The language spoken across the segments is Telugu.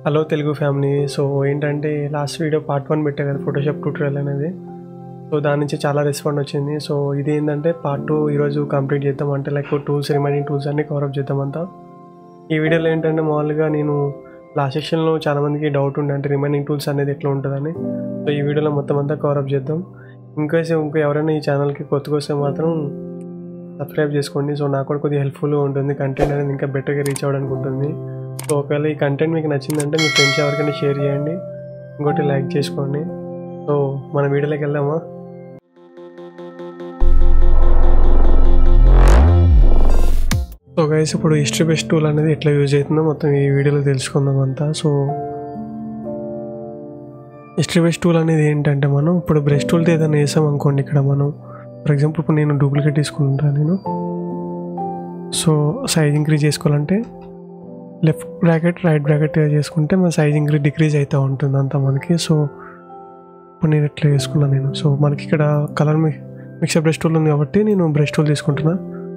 Hello Telugu family. సో ఏంటంటే లాస్ట్ వీడియో పార్ట్ 1 పెట్టా కదా ఫోటోషాప్ ట్యూటోరియల్ అనేది. సో దాని నుంచి చాలా రెస్పాండ్ వచ్చింది. సో ఇది ఏంటంటే పార్ట్ 2 ఈరోజు కంప్లీట్ చేద్దాం. అంటే లైక్ టూల్స్ రిమైనింగ్ టూల్స్ అన్ని కవరప్ చేద్దామంతా. ఈ వీడియోలో ఏంటంటే మామూలుగా నేను లాస్ట్ సెక్షన్లో చాలామందికి డౌట్ ఉండే అంటే రిమైనింగ్ టూల్స్ అనేది ఎట్లా ఉంటుందని. సో ఈ వీడియోలో మొత్తం అంతా కవరప్ చేద్దాం. ఇంకా ఎవరైనా ఈ ఛానల్కి కొత్తగా వస్తే మాత్రం సబ్స్క్రైబ్ చేసుకోండి. సో నాకు కూడా కొద్దిగా హెల్ప్ఫుల్గా ఉంటుంది, కంటెంట్ అనేది ఇంకా బెటర్గా రీచ్ అవ్వడానికి ఉంటుంది. సో ఒకవేళ ఈ కంటెంట్ మీకు నచ్చిందంటే మీ ఫ్రెండ్స్ ఎవరికైనా షేర్ చేయండి, ఇంకోటి లైక్ చేసుకోండి. సో మన వీడియోలోకి వెళ్దామా. సో గైస్, ఇప్పుడు హిస్టరీ బేస్డ్ టూల్ అనేది ఎట్లా యూజ్ అవుతుందో మొత్తం ఈ వీడియోలో తెలుసుకుందాం అంతా. సో హిస్టరీ బేస్డ్ టూల్ అనేది ఏంటంటే మనం ఇప్పుడు బ్రష్ టూల్తో ఏదైనా వేసాం అనుకోండి. ఇక్కడ మనం ఫర్ ఎగ్జాంపుల్ ఇప్పుడు నేను డూప్లికేట్ తీసుకుంటాను నేను. సో సైజ్ ఇంక్రీజ్ చేసుకోవాలంటే లెఫ్ట్ బ్రాకెట్ రైట్ బ్రాకెట్ చేసుకుంటే మన సైజ్ ఇంక్రీజ్ డిక్రీజ్ అవుతూ ఉంటుంది అంతా మనకి. సో ఇప్పుడు నేను ఎట్లా చేసుకున్నాను నేను. సో మనకి ఇక్కడ కలర్ మిక్సర్ బ్రష్ టూల్ ఉంది కాబట్టి నేను బ్రష్ టూల్ తీసుకుంటున్నా.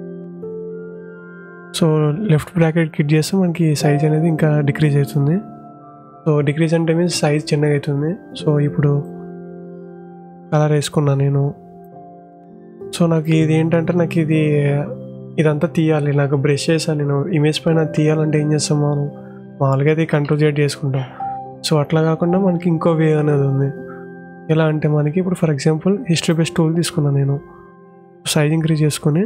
సో లెఫ్ట్ బ్రాకెట్ కిట్ చేస్తే మనకి సైజ్ అనేది ఇంకా డిక్రీజ్ అవుతుంది. సో డిక్రీజ్ అంటే మీన్స్ సైజ్ చిన్నగా అవుతుంది. సో ఇప్పుడు కలర్ వేసుకున్నాను నేను. సో నాకు ఇది ఏంటంటే నాకు ఇదంతా తీయాలి, నాకు బ్రష్ చేశాను నేను. ఇమేజ్ పైన తీయాలంటే ఏం చేస్తాం మనం మామూలుగా అది కంట్రోల్ Z చేసుకుంటాం. సో అట్లా కాకుండా మనకి ఇంకో వే అనేది ఉంది. ఎలా అంటే మనకి ఇప్పుడు for example history based tool తీసుకున్నాను నేను. సైజ్ ఇంక్రీజ్ చేసుకుని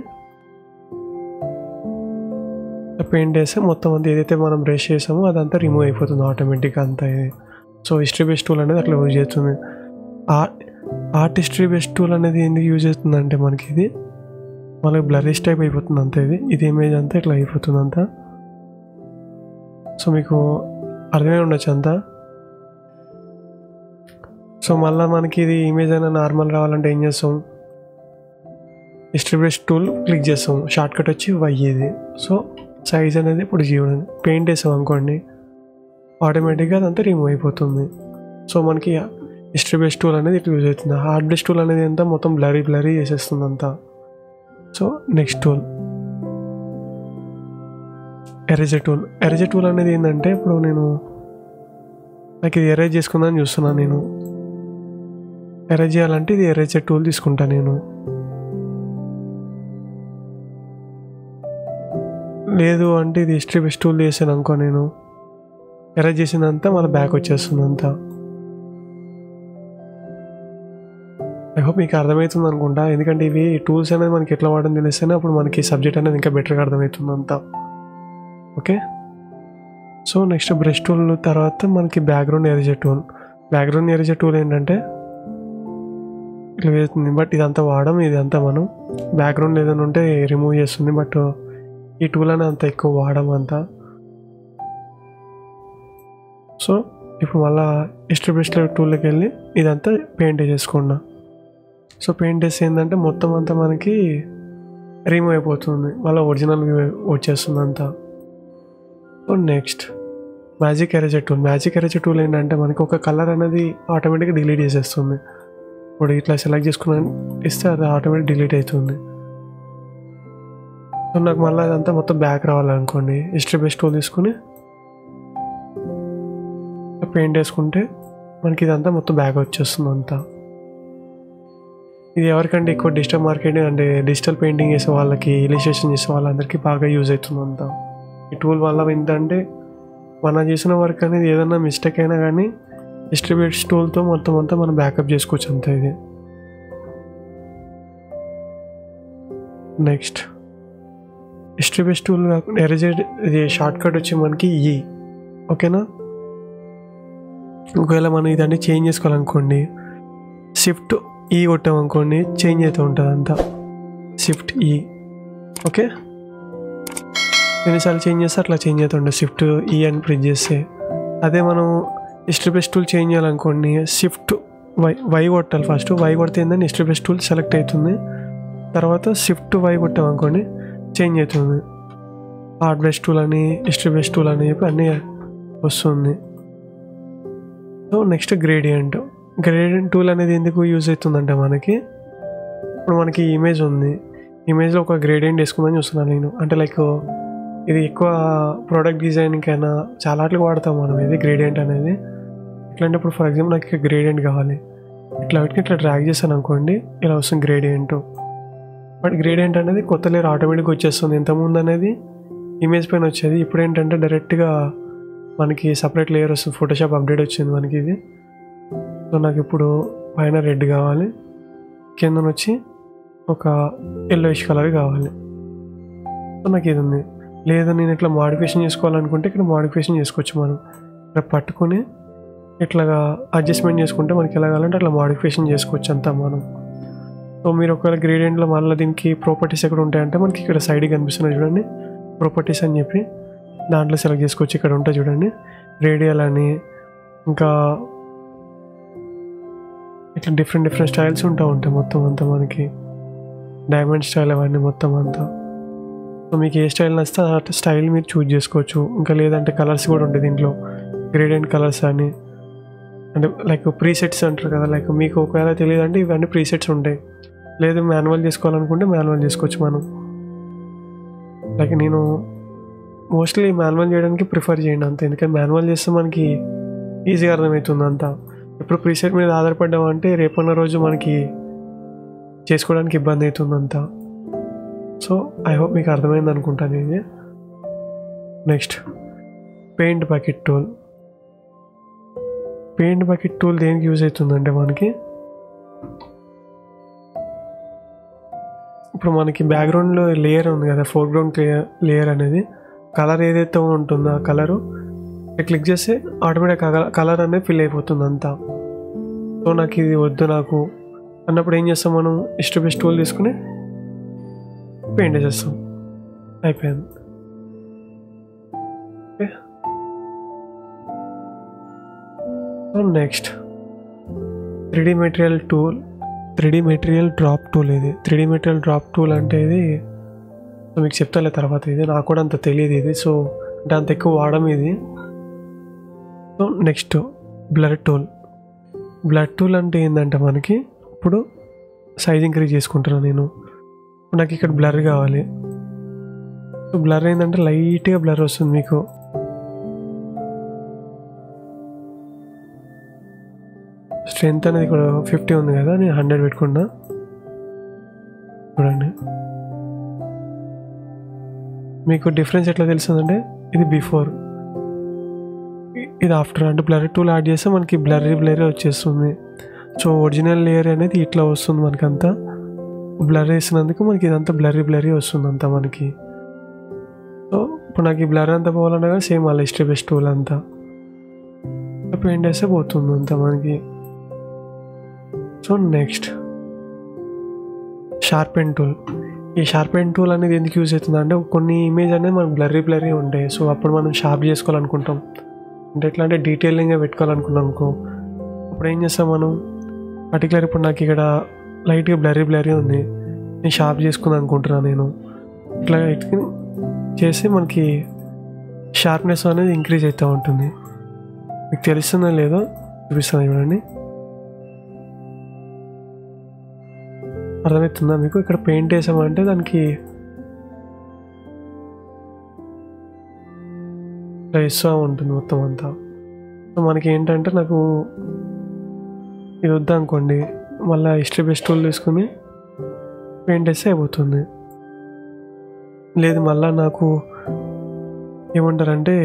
పెయింట్ వేస్తే మొత్తం అంతా ఏదైతే మనం బ్రష్ చేసామో అదంతా రిమూవ్ అయిపోతుంది ఆటోమేటిక్గా అంతా ఇది. సో హిస్టరీ బేస్డ్ టూల్ అనేది అట్లా యూజ్ చేస్తుంది. ఆర్ట్ హిస్టరీ బేస్డ్ టూల్ అనేది ఎందుకు యూజ్ అవుతుందంటే మనకి ఇది మనకి బ్లరిష్ టైప్ అయిపోతుంది అంతా. ఇది ఇమేజ్ అంతా ఇట్లా అయిపోతుంది అంతా. సో మీకు అర్థమై ఉండొచ్చు అంతా. సో మళ్ళీ మనకి ఇది ఇమేజ్ అయినా నార్మల్ రావాలంటే ఏం చేస్తాం, హిస్టరీ బేస్డ్ టూల్ క్లిక్ చేస్తాం, షార్ట్ కట్ వచ్చి Y ఇది. సో సైజ్ అనేది ఇప్పుడు చూడండి పెయింట్ వేసాం అనుకోండి ఆటోమేటిక్గా అదంతా రిమూవ్ అయిపోతుంది. సో మనకి హిస్టరీ బేస్డ్ టూల్ అనేది ఇట్లా యూజ్ అవుతుంది. ఆర్ట్ బేస్డ్ టూల్ అనేది అంతా మొత్తం బ్లరీ చేసేస్తుంది అంతా. So next tool eraser tool. Eraser tool అనేది ఏంటంటే ఇప్పుడు నాకు ఇది ఎరేజ్ చేసుకుందామని చూస్తున్నాను నేను. ఎరేజ్ చేయాలంటే ఇది ఎరేజర్ టూల్ తీసుకుంటాను నేను. లేదు అంటే ఇది హిస్టరీ బేస్డ్ టూల్ చేసాను అనుకో నేను, ఎరేజ్ చేసిందంతా మళ్ళీ బ్యాక్ వచ్చేస్తుంది అంతా. ఐ హోప్ మీకు అర్థమవుతుంది అనుకుంటా, ఎందుకంటే ఇవి టూల్స్ అనేది మనకి ఎట్లా వాడడం తెలిస్తేనే అప్పుడు మనకి సబ్జెక్ట్ అనేది ఇంకా బెటర్గా అర్థమవుతుంది అంతా. Okay. So next brush tool తర్వాత మనకి background eraser tool. Background eraser tool ఏంటంటే ఇట్లా వేస్తుంది, బట్ ఇదంతా ఇదంతా మనం బ్యాక్గ్రౌండ్ ఏదైనా ఉంటే రిమూవ్ చేస్తుంది. బట్ ఈ టూల్ అనేది అంత ఎక్కువ వాడమంతా. సో ఇప్పుడు మళ్ళీ హిస్టరీ బేస్డ్ టూల్లోకి వెళ్ళి ఇదంతా పెయింట్ వేసేసుకున్నా. సో పెయింట్ వేస్తే ఏంటంటే మొత్తం అంతా మనకి రిమూవ్ అయిపోతుంది, మళ్ళీ ఒరిజినల్ వచ్చేస్తుంది అంతా. So next magic eraser tool. Magic eraser tool ఏంటంటే మనకి ఒక కలర్ అనేది ఆటోమేటిక్గా డిలీట్ చేసేస్తుంది. ఇప్పుడు ఇట్లా సెలెక్ట్ చేసుకుని ఇస్తే అది ఆటోమేటిక్ డిలీట్ అవుతుంది. సో నాకు మళ్ళీ అదంతా మొత్తం బ్యాక్ రావాలనుకోండి, హిస్టరీ బేస్డ్ టూల్ తీసుకుని పెయింట్ వేసుకుంటే మనకి ఇదంతా మొత్తం బ్యాక్ వచ్చేస్తుంది అంతా. ఇది ఎవరికంటే ఎక్కువ డిజిటల్ మార్కెటింగ్ అంటే డిజిటల్ పెయింటింగ్ చేసే వాళ్ళకి, ఇలిస్ట్రేషన్ చేసే వాళ్ళందరికీ బాగా యూజ్ అవుతుంది అంతా. ఈ టూల్ వల్ల ఏంటంటే మనం చేసిన వర్క్ అనేది ఏదైనా మిస్టేక్ అయినా కానీ హిస్టరీ బేస్డ్ టూల్తో మొత్తం అంతా మనం బ్యాకప్ చేసుకోవచ్చు అంతా ఇది. నెక్స్ట్ హిస్టరీ బేస్డ్ టూల్ కాకుండా ఎరేజర్ ఇది షార్ట్ కట్ వచ్చి మనకి E. ఓకేనా. ఒకవేళ మనం ఇదన్నీ చేంజ్ చేసుకోవాలనుకోండి, షిఫ్ట్ E కొట్టామనుకోండి చేంజ్ అవుతూ ఉంటుంది అంతా. Shift E. ఓకే. ఎన్నిసార్లు చేంజ్ చేస్తే అట్లా చేంజ్ అవుతుండే షిఫ్ట్ E అని ప్రెస్ చేస్తే. అదే మనం హిస్టరీ బేస్డ్ టూల్ చేంజ్ చేయాలనుకోండి షిఫ్ట్ Y కొట్టాలి. ఫస్ట్ Y కొడితే ఏంటంటే హిస్టరీ బేస్డ్ టూల్ సెలెక్ట్ అవుతుంది. తర్వాత షిఫ్ట్ Y కొట్టామనుకోండి చేంజ్ అవుతుంది. ఆర్ట్ బేస్డ్ టూల్ అని హిస్టరీ బేస్డ్ టూల్ అని చెప్పి అన్నీ వస్తుంది. సో నెక్స్ట్ గ్రేడియంట్ టూల్ అనేది ఎందుకు యూజ్ అవుతుందంటే మనకి ఇప్పుడు మనకి ఇమేజ్ ఉంది, ఇమేజ్లో ఒక గ్రేడియంట్ వేసుకుందని చూస్తున్నాను నేను. అంటే లైక్ ఇది ఎక్కువ ప్రోడక్ట్ డిజైనింగ్కైనా చాలా వాటికి వాడతాం మనం ఇది గ్రేడియంట్ అనేది. ఎట్లా ఇప్పుడు ఫర్ ఎగ్జాంపుల్ నాకు ఇక్కడ గ్రేడియంట్ కావాలి, ఇట్లా పెట్టి ఇట్లా డ్రాగ్ చేశాను అనుకోండి, ఇలా వస్తుంది గ్రేడియంట్. బట్ గ్రేడియంట్ అనేది కొత్త లేయర్ ఆటోమేటిక్గా వచ్చేస్తుంది. ఇంతకుముందు అనేది ఇమేజ్ పైన వచ్చేది, ఇప్పుడు ఏంటంటే డైరెక్ట్గా మనకి సపరేట్ లేయర్ వస్తుంది. ఫోటోషాప్ అప్డేట్ వచ్చింది మనకి ఇది. సో నాకు ఇప్పుడు పైన రెడ్ కావాలి, కింద వచ్చి ఒక ఎల్లోయిష్ కలర్ కావాలి. సో నాకు ఇది ఉంది. లేదా నేను ఇట్లా మోడిఫికేషన్ చేసుకోవాలనుకుంటే ఇక్కడ మోడిఫికేషన్ చేసుకోవచ్చు. మనం ఇక్కడ పట్టుకొని ఇట్లాగా అడ్జస్ట్మెంట్ చేసుకుంటే మనకి ఎలా కావాలంటే అట్లా మోడిఫికేషన్ చేసుకోవచ్చు అంతా మనం. సో మీరు ఒకవేళ గ్రేడియంట్లో మళ్ళీ దీనికి ప్రాపర్టీస్ ఎక్కడ ఉంటాయంటే మనకి ఇక్కడ సైడ్కి కనిపిస్తున్నాయి చూడండి, ప్రాపర్టీస్ అని చెప్పి దాంట్లో సెలెక్ట్ చేసుకోవచ్చు. ఇక్కడ ఉంటాయి చూడండి రేడియల్ అని, ఇంకా ఇట్లా డిఫరెంట్ స్టైల్స్ ఉంటాయి మొత్తం అంతా మనకి. డైమండ్ స్టైల్ అవన్నీ మొత్తం అంతా. సో మీకు ఏ స్టైల్ నచ్చితే ఆ స్టైల్ మీరు చూజ్ చేసుకోవచ్చు. ఇంకా లేదంటే కలర్స్ కూడా ఉంటాయి దీంట్లో, గ్రేడియంట్ కలర్స్ అని, అంటే లైక్ ప్రీసెట్స్ అంటారు కదా. లైక్ మీకు ఒకవేళ తెలియదు అంటే ఇవన్నీ ప్రీసెట్స్ ఉంటాయి. లేదు మాన్యువల్ చేసుకోవాలనుకుంటే మాన్యువల్ చేసుకోవచ్చు మనం. లైక్ నేను మోస్ట్లీ మాన్యువల్ చేయడానికి ప్రిఫర్ చేయండి అంత, ఎందుకంటే మాన్యువల్ చేస్తే మనకి ఈజీగా అర్థమవుతుంది అంతా. ఇప్పుడు ప్రీసెట్ మీద ఆధారపడ్డామంటే రేపన్న రోజు మనకి చేసుకోవడానికి ఇబ్బంది అవుతుంది అంతా. సో ఐ హోప్ మీకు అర్థమైంది అనుకుంటాను ఇది. Next paint bucket tool. Paint bucket tool దేనికి యూజ్ అవుతుందంటే మనకి ఇప్పుడు మనకి బ్యాక్గ్రౌండ్లో లేయర్ ఉంది కదా, ఫోర్గ్రౌండ్ లేయర్ అనేది కలర్ ఏదైతే ఉంటుందో ఆ కలరు క్లిక్ చేస్తే ఆటోమేటిక్గా కలర్ అనేది ఫిల్ అయిపోతుంది అంతా. సో నాకు ఇది వద్దు నాకు అన్నప్పుడు ఏం చేస్తాం మనం, బెస్ట్ టూల్ తీసుకుని పెయింట్ చేస్తాం, అయిపోయింది. Okay. So next 3D material tool, 3D material drop tool. ఇది 3D మెటీరియల్ డ్రాప్ టూల్ అంటే ఇది మీకు చెప్తాలే తర్వాత. ఇది నాకు కూడా అంత తెలియదు ఇది, సో అంటే అంత ఎక్కువ వాడడం ఇది. So next blur tool. Blur tool అంటే ఏంటంటే మనకి ఇప్పుడు సైజ్ ఇంక్రీజ్ చేసుకుంటున్నాను నేను. నాకు ఇక్కడ బ్లర్ కావాలి. సో బ్లర్ ఏంటంటే లైట్గా బ్లర్ వస్తుంది మీకు. స్ట్రెంత్ అనేది ఇక్కడ 50 ఉంది కదా, నేను 100 పెట్టుకున్నా. చూడండి మీకు డిఫరెన్స్ ఎట్లా తెలుస్తుందంటే ఇది బిఫోర్, ఇది ఆఫ్టర్. అంటే బ్లర్ టూల్ యాడ్ చేస్తే మనకి బ్లర్రీ వచ్చేస్తుంది. సో ఒరిజినల్ లేయర్ అనేది ఇట్లా వస్తుంది మనకంతా. బ్లర్ వేసినందుకు మనకి ఇదంతా బ్లర్రీ వస్తుంది అంతా మనకి. సో ఇప్పుడు నాకు ఈ బ్లర్ అంతా పోవాలన్నా కానీ సేమ్ అలా బెస్ట్ టూల్ అంతా పెయింట్ వేస్తే పోతుంది అంతా మనకి. So next sharpen tool. ఈ షార్పెన్ టూల్ అనేది ఎందుకు యూజ్ అవుతుంది అంటే కొన్ని ఇమేజ్ అనేది మనకు బ్లర్రీ ఉంటాయి. సో అప్పుడు మనం షార్ప్ చేసుకోవాలనుకుంటాం, అంటే ఎట్లా అంటే డీటెయిలింగ్గా పెట్టుకోవాలనుకున్నాం అనుకో, అప్పుడు ఏం చేస్తాం మనం పర్టికులర్ ఇప్పుడు నాకు ఇక్కడ లైట్గా బ్లర్రీ ఉంది, నేను షార్ప్ చేసుకుందాం అనుకుంటున్నాను. నేను ఇట్లా చేసి మనకి షార్ప్నెస్ అనేది ఇంక్రీజ్ అవుతూ ఉంటుంది. మీకు తెలుస్తుందో లేదో చూపిస్తాను చూడండి, అర్థమవుతుందా మీకు. ఇక్కడ పెయింట్ వేసామంటే దానికి ఇట్లా ఇస్తూ ఉంటుంది మొత్తం అంతా. సో మనకి ఏంటంటే నాకు ఇది వద్దా అనుకోండి, మళ్ళీ బెస్ట్ టూల్ తీసుకుని పెయింట్ వేస్తే అయిపోతుంది. లేదు మళ్ళీ నాకు ఏమంటారంటే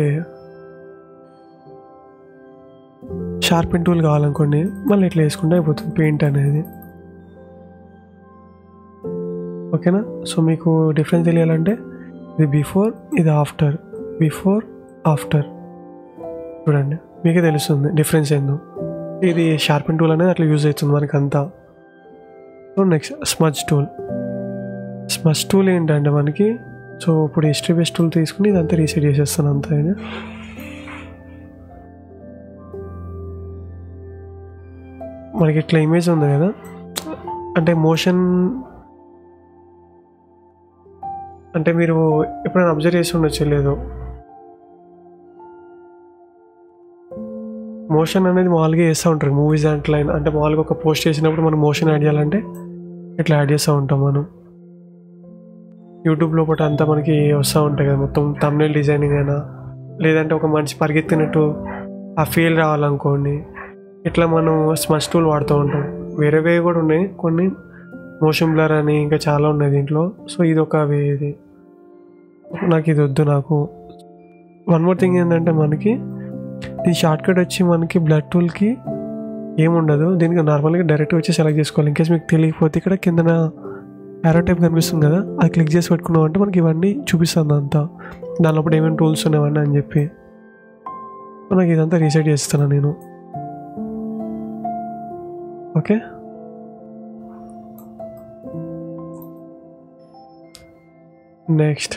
షార్పెన్ టూల్ కావాలనుకోండి, మళ్ళీ ఇట్లా వేసుకుంటే అయిపోతుంది పెయింట్ అనేది. ఓకేనా. సో మీకు డిఫరెన్స్ తెలియాలంటే ఇది బిఫోర్, ఇది ఆఫ్టర్, బిఫోర్ ఆఫ్టర్ చూడండి, మీకే తెలుస్తుంది డిఫరెన్స్ ఏందో. ఇది షార్పెన్ టూల్ అనేది అట్లా యూజ్ అవుతుంది మనకి అంతా. So next smudge tool. Smudge tool ఏంటంటే మనకి, సో ఇప్పుడు బెస్ట్ టూల్ తీసుకుని ఇదంతా రీసెట్ చేసేస్తాను అంతా. ఇది మనకి ఇట్లా ఇమేజ్ ఉంది కదా, అంటే మోషన్ అంటే మీరు ఎప్పుడైనా అబ్జర్వ్ చేసి ఉండొచ్చు లేదు, మోషన్ అనేది మామూలుగా చేస్తూ ఉంటారు మూవీస్ దాంట్లో. అంటే మామూలుగా ఒక పోస్ట్ చేసినప్పుడు మనం మోషన్ యాడ్ చేయాలంటే ఇట్లా యాడ్ చేస్తూ ఉంటాం మనం. యూట్యూబ్ లోపల అంతా మనకి వస్తూ ఉంటాయి కదా, మొత్తం థంబ్నెయిల్ డిజైనింగ్ అయినా, లేదంటే ఒక మనిషి పరిగెత్తినట్టు ఆ ఫీల్ రావాలనుకోండి, ఇట్లా మనం స్మచ్ టూల్ వాడుతూ ఉంటాం. వేరే కూడా ఉన్నాయి కొన్ని, మోషన్ బ్లర్ అని ఇంకా చాలా ఉన్నాయి దీంట్లో. సో ఇది ఒక వే. ఇది నాకు ఇది వద్దు. నాకు వన్ మోర్ థింగ్ ఏంటంటే మనకి దీని షార్ట్ కట్ వచ్చి మనకి బ్లడ్ టూల్కి ఏముండదు. దీనికి నార్మల్గా డైరెక్ట్గా వచ్చి సెలెక్ట్ చేసుకోవాలి. ఇన్కేస్ మీకు తెలియకపోతే ఇక్కడ కిందన యారో టైప్ కనిపిస్తుంది కదా, అది క్లిక్ చేసి పెట్టుకున్నాం అంటే మనకి ఇవన్నీ చూపిస్తుంది అంతా, దానిలో ఏమేమి టూల్స్ ఉన్నాయన్నీ అని చెప్పి. నాకు ఇదంతా రీసెట్ చేస్తాను నేను. ఓకే, నెక్స్ట్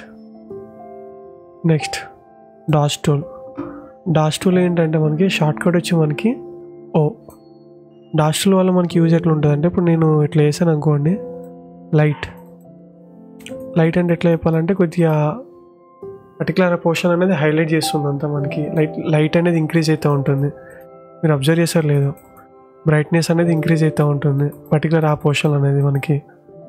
డాష్ టూల్ ఏంటంటే మనకి షార్ట్ కట్ వచ్చి మనకి డాష్ టూల్ వల్ల మనకి యూజ్ ఎట్లా ఉంటుంది అంటే, ఇప్పుడు నేను ఇట్లా వేసాను అనుకోండి, లైట్ అంటే ఎట్లా చెప్పాలంటే కొద్దిగా పర్టికులర్ పోర్షన్ అనేది హైలైట్ చేస్తుంది అంతా మనకి. లైట్ అనేది ఇంక్రీజ్ అవుతూ ఉంటుంది. మీరు అబ్జర్వ్ చేశారు లేదు, బ్రైట్నెస్ అనేది ఇంక్రీజ్ అవుతూ ఉంటుంది పర్టికులర్ ఆ పోర్షన్ అనేది మనకి.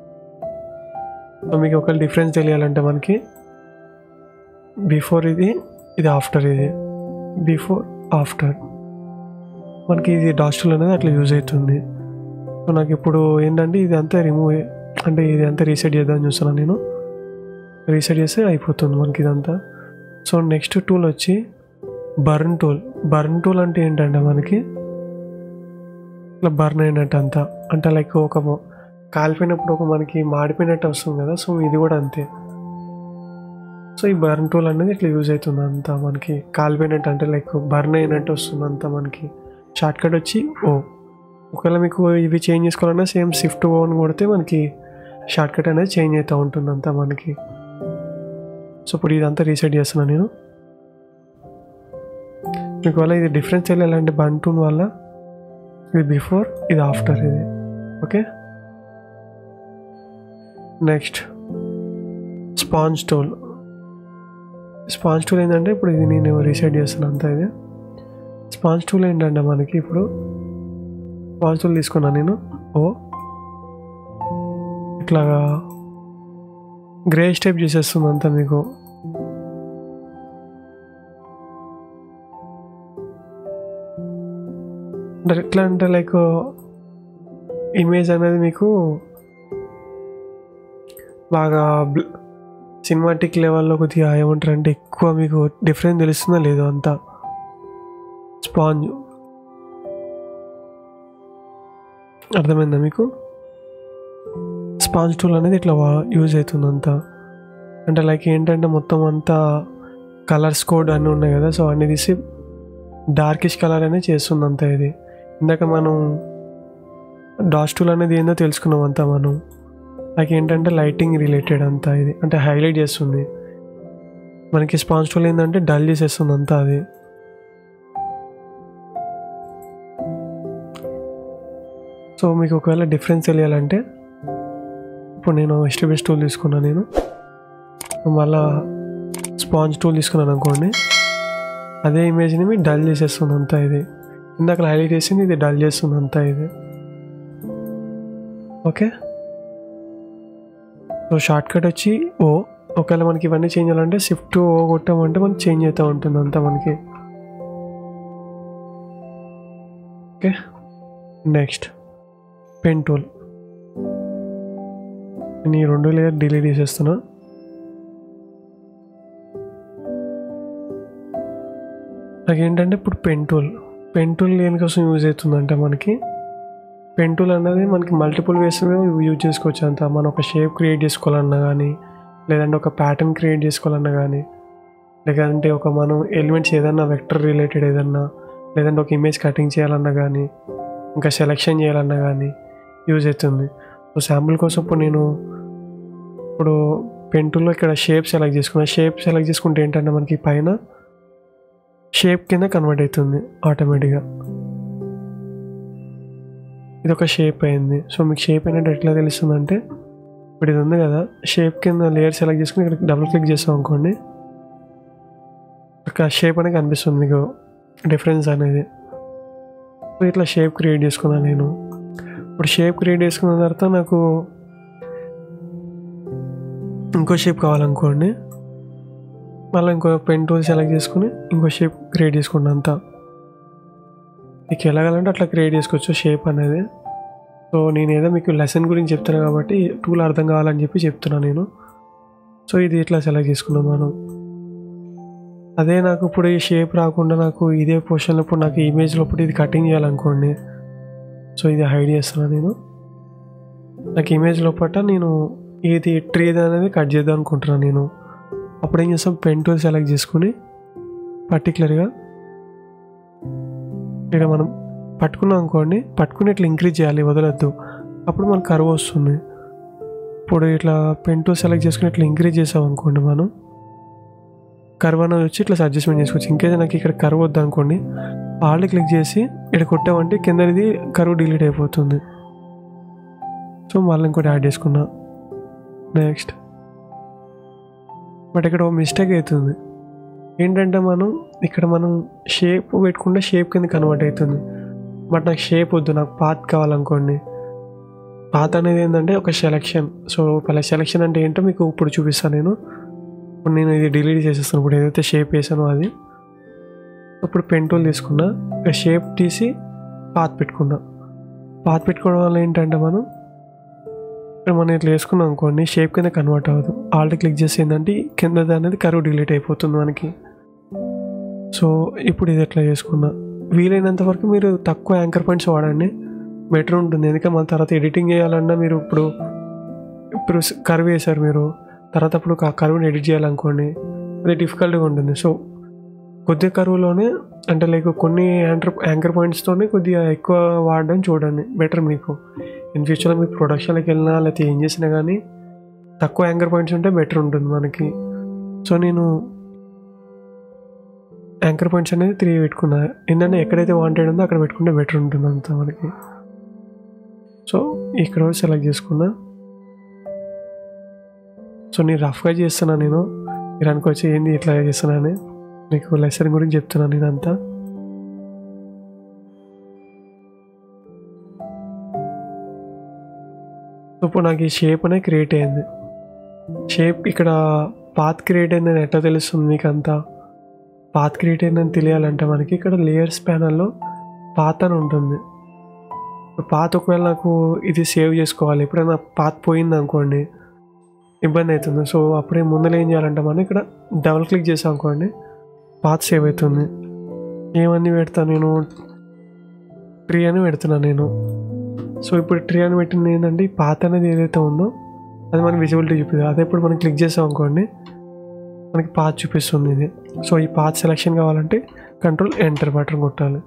సో మీకు ఒక డిఫరెన్స్ తెలియాలంటే మనకి బిఫోర్ ఇది ఆఫ్టర్, ఇది బిఫోర్ ఆఫ్టర్ మనకి ఇది డాష్ టూల్ అనేది అట్లా యూజ్ అవుతుంది. సో నాకు ఇప్పుడు ఏంటంటే ఇది అంతా రిమూవ్ అంటే ఇది అంతా రీసెట్ చేద్దామని చూస్తున్నాను నేను. రీసెట్ చేస్తే అయిపోతుంది మనకి ఇదంతా. సో నెక్స్ట్ టూల్ వచ్చి బర్న్ టూల్ అంటే ఏంటంటే మనకి ఇట్లా బర్న్ అయినట్టు అంతా, అంటే లైక్ ఒక కాలిపోయినప్పుడు ఒక మనకి మాడిపోయినట్టు వస్తుంది కదా, సో ఇది కూడా అంతే. సో ఈ బర్న్ టూల్ అనేది ఇట్లా యూజ్ అవుతుంది అంతా మనకి, కాలిపోయినట్టు అంటే లైక్ బర్న్ అయినట్టు వస్తుంది అంతా మనకి. షార్ట్ కట్ వచ్చి ఒకవేళ మీకు ఇవి చేంజ్ చేసుకోవాలన్నా సేమ్ షిఫ్ట్ ఓ అని కొడితే మనకి షార్ట్ కట్ అనేది చేంజ్ అవుతూ ఉంటుంది అంతా మనకి. సో ఇప్పుడు ఇదంతా రీసెట్ చేస్తున్నాను నేను. మీకు వల్ల ఇది డిఫరెన్స్ తెలియాలంటే బర్న్ టూల్ వల్ల ఇది బిఫోర్, ఇది ఆఫ్టర్, ఇది ఓకే. నెక్స్ట్ స్పాంజ్ టూల్ ఏంటంటే ఇప్పుడు ఇది నేను రీసెట్ చేస్తాను అంతా. ఇది స్పాంజ్ టూల్ ఏంటంటే మనకి ఇప్పుడు స్పాంజ్ టూల్ తీసుకున్నాను నేను. ఇట్లాగా గ్రే స్టెప్ చేసేస్తుంది అంతా మీకు. ఎట్లా అంటే లైక్ ఇమేజ్ అనేది మీకు బాగా సినిమాటిక్ లెవెల్లో కొద్దిగా ఏమంటారు అంటే ఎక్కువ మీకు డిఫరెన్స్ తెలుస్తుందా లేదో అంతా. స్పాంజ్ అర్థమైందా మీకు? స్పాంజ్ టూల్ అనేది ఇట్లా యూజ్ అవుతుంది అంతా. అంటే లైక్ ఏంటంటే మొత్తం అంతా కలర్స్ కోడ్ అన్నీ ఉన్నాయి కదా, సో అన్నీ తీసి డార్కిష్ కలర్ అనేది చేస్తుంది అంతా. ఇది ఇందాక మనం డాష్ టూల్ అనేది ఏందో తెలుసుకున్నాం అంతా మనం. లైక్ ఏంటంటే లైటింగ్ రిలేటెడ్ అంతా ఇది, అంటే హైలైట్ చేస్తుంది మనకి. స్పాంజ్ టూల్ ఏంటంటే డల్ చేసేస్తుంది అంతా అది. సో మీకు ఒకవేళ డిఫరెన్స్ తెలియాలంటే ఇప్పుడు నేను ఎస్టిబేస్ టూల్ తీసుకున్నాను, నేను మళ్ళా స్పాంజ్ టూల్ తీసుకున్నాను అనుకోండి, అదే ఇమేజ్ని మీకు డల్ చేసేస్తుంది అంతా ఇది. ఇందాక హైలైట్ చేసింది ఇది డల్ చేస్తుంది అంతా ఇది. ఓకే, సో షార్ట్ కట్ వచ్చి ఒకవేళ మనకి ఇవన్నీ చేంజ్ చేయాలంటే షిఫ్ట్ కొట్టామంటే మనకి చేంజ్ అవుతూ ఉంటుంది అంతా మనకి. Okay, next pen tool. నేను ఈ 2 లేయర్ డిలీట్ చేసేస్తున్నా. నాకేంటంటే ఇప్పుడు పెన్ టూల్ దేనికోసం యూజ్ అవుతుందంటే మనకి పెన్ టూల్ అనేది మనకి మల్టిపుల్ వేస్ యూజ్ చేసుకోవచ్చు అంతా. మనం ఒక షేప్ క్రియేట్ చేసుకోవాలన్నా కానీ, లేదంటే ఒక ప్యాటర్న్ క్రియేట్ చేసుకోవాలన్నా కానీ, లేదంటే ఒక మనం ఎలిమెంట్స్ ఏదన్నా వెక్టర్ రిలేటెడ్ ఏదన్నా, లేదంటే ఒక ఇమేజ్ కటింగ్ చేయాలన్నా కానీ, ఇంకా సెలెక్షన్ చేయాలన్నా కానీ యూజ్ అవుతుంది. సో శాంపుల్ కోసం ఇప్పుడు పెన్ టూల్లో ఇక్కడ షేప్ సెలెక్ట్ చేసుకున్నా. షేప్ సెలెక్ట్ చేసుకుంటే ఏంటంటే మనకి పైన షేప్ కింద కన్వర్ట్ అవుతుంది ఆటోమేటిక్గా. ఇది ఒక షేప్ అయింది. సో మీకు షేప్ అయినట్టు ఎట్లా తెలుస్తుందంటే, ఇప్పుడు ఇది ఉంది కదా, షేప్ కింద లేయర్ సెలెక్ట్ చేసుకుని ఇక్కడ డబుల్ క్లిక్ చేస్తాం అనుకోండి, ఒక షేప్ అనేది కనిపిస్తుంది మీకు, డిఫరెన్స్ అనేది. సో ఇట్లా షేప్ క్రియేట్ చేసుకున్నాను నేను. ఇప్పుడు షేప్ క్రియేట్ చేసుకున్న తర్వాత నాకు ఇంకో షేప్ కావాలనుకోండి, మళ్ళీ ఇంకో పెన్ టూల్ సెలెక్ట్ చేసుకుని ఇంకో షేప్ క్రియేట్ చేసుకుంటాను. అంతా మీకు ఎలాగలంటే అట్లా క్రియేట్ చేసుకోవచ్చు షేప్ అనేది. సో నేను ఏదో మీకు లెసన్ గురించి చెప్తున్నాను కాబట్టి టూల్ అర్థం కావాలని చెప్పి చెప్తున్నాను నేను. సో ఇది ఇట్లా సెలెక్ట్ చేసుకున్నాం మనం. అదే నాకు ఇప్పుడు ఈ షేప్ రాకుండా నాకు ఇదే పొజిషన్లో ఇప్పుడు నాకు ఇమేజ్లో ఇప్పుడు ఇది కటింగ్ చేయాలనుకోండి. సో ఇది హైడ్ చేస్తున్నాను నేను. నాకు ఇమేజ్ లోపల నేను ఇది ట్రీ అనేది కట్ చేద్దాం అనుకుంటున్నాను నేను. అప్పుడు ఏం చేస్తాం, పెన్ టూల్ సెలెక్ట్ చేసుకుని పర్టికులర్గా ఇక్కడ మనం పట్టుకున్నాం అనుకోండి, పట్టుకుని ఇట్లా ఇంక్రీజ్ చేయాలి, వదలొద్దు. అప్పుడు మనకు కర్వ్ వస్తుంది. ఇప్పుడు ఇట్లా పెన్ టూల్ సెలెక్ట్ చేసుకుని ఇట్లా ఇంక్రీజ్ చేసాం అనుకోండి, మనం కర్వ్ అనేది వచ్చి ఇట్లా అడ్జస్ట్మెంట్ చేసుకోవచ్చు. ఇంకేదో నాకు ఇక్కడ కర్వ్ వద్దు అనుకోండి, ఆల్రెడీ క్లిక్ చేసి ఇక్కడ కొట్టామంటే కింద ఇది కర్వ్ డిలీట్ అయిపోతుంది. సో మళ్ళీ ఇంకోటి యాడ్ చేసుకున్నా. నెక్స్ట్ బట్ ఇక్కడ ఒక మిస్టేక్ అవుతుంది ఏంటంటే, ఇక్కడ మనం షేప్ పెట్టుకుంటే షేప్ కింద కన్వర్ట్ అవుతుంది. బట్ నాకు షేప్ వద్దు, నాకు పాత్ కావాలనుకోండి. పాత్ అనేది ఏంటంటే ఒక సెలెక్షన్. సో సెలెక్షన్ అంటే ఏంటో మీకు ఇప్పుడు చూపిస్తాను నేను. ఇప్పుడు నేను ఇది డిలీట్ చేసేస్తాను. ఇప్పుడు ఏదైతే షేప్ వేసానో అది. ఇప్పుడు పెన్ టూల్ తీసుకున్నా, ఇక షేప్ తీసి పాత్ పెట్టుకున్నా. పాత్ పెట్టుకోవడం వల్ల ఏంటంటే మనం ఇట్లా వేసుకున్నాం అనుకోండి, షేప్ కింద కన్వర్ట్ అవ్వదు. ఆల్రెడీ క్లిక్ చేసి ఏంటంటే కింద అనేది కర్వ్ డిలీట్ అయిపోతుంది మనకి. సో ఇప్పుడు ఇది ఎట్లా చేసుకున్నా, వీలైనంత వరకు మీరు తక్కువ యాంకర్ పాయింట్స్ వాడండి, బెటర్ ఉంటుంది. ఎందుకంటే మన తర్వాత ఎడిటింగ్ చేయాలన్నా మీరు ఇప్పుడు కర్వ్ వేసారు మీరు, తర్వాత అప్పుడు ఆ కర్వ్ని ఎడిట్ చేయాలనుకోండి, అది డిఫికల్ట్గా ఉంటుంది. సో కొద్దిగా కర్వ్లోనే అంటే లైక్ కొన్ని యాంకర్ పాయింట్స్తోనే కొద్దిగా ఎక్కువ వాడడం చూడండి, బెటర్ మీకు. ఇన్ ఫ్యూచర్లో మీరు ప్రొడక్షన్కి వెళ్ళినా లేకపోతే ఏం చేసినా కానీ తక్కువ యాంకర్ పాయింట్స్ ఉంటే బెటర్ ఉంటుంది మనకి. సో నేను యాంకర్ పాయింట్స్ అనేది 3 పెట్టుకున్నా. ఏంటంటే ఎక్కడైతే వాంటెడ్ ఉందో అక్కడ పెట్టుకుంటే బెటర్ ఉంటుంది అంతా మనకి. సో ఇక్కడ సెలెక్ట్ చేసుకున్నా. సో నేను రఫ్గా చేస్తున్నా, నేను మీరు అనుకోవచ్చు ఏంది ఇట్లా చేస్తున్నానని. మీకు లెసన్ గురించి చెప్తున్నాను ఇదంతా. ఇప్పుడు నాకు ఈ షేప్ అనేది క్రియేట్ అయింది. షేప్ ఇక్కడ పాత్ క్రియేట్ అయిందని ఎట్లా తెలుస్తుంది మీకు అంతా? పాత్ క్రియేట్ అయిందని తెలియాలంటే మనకి ఇక్కడ లేయర్స్ ప్యానల్లో పాత్ అని ఉంటుంది. పాత్ ఒకవేళ నాకు ఇది సేవ్ చేసుకోవాలి, ఎప్పుడైనా పాత్ పోయింది అనుకోండి ఇబ్బంది అవుతుంది. సో అప్పుడే ముందర ఏం చేయాలంటే మనం ఇక్కడ డబుల్ క్లిక్ చేసాం అనుకోండి, పాత్ సేవ్ అవుతుంది. ఏమన్నీ పెడతాను నేను, ట్రీ అని పెడుతున్నాను నేను. సో ఇప్పుడు ట్రీ అని పెట్టింది ఏంటంటే ఈ పాత్ అనేది ఏదైతే ఉందో అది మనకి విజిబిలిటీ చూపిస్తుంది. అదే ఇప్పుడు మనం క్లిక్ చేసాం అనుకోండి మనకి పాత్ చూపిస్తుంది ఇది. సో ఈ పాత్ సెలెక్షన్ కావాలంటే కంట్రోల్ ఎంటర్ బటన్ కొట్టాలి.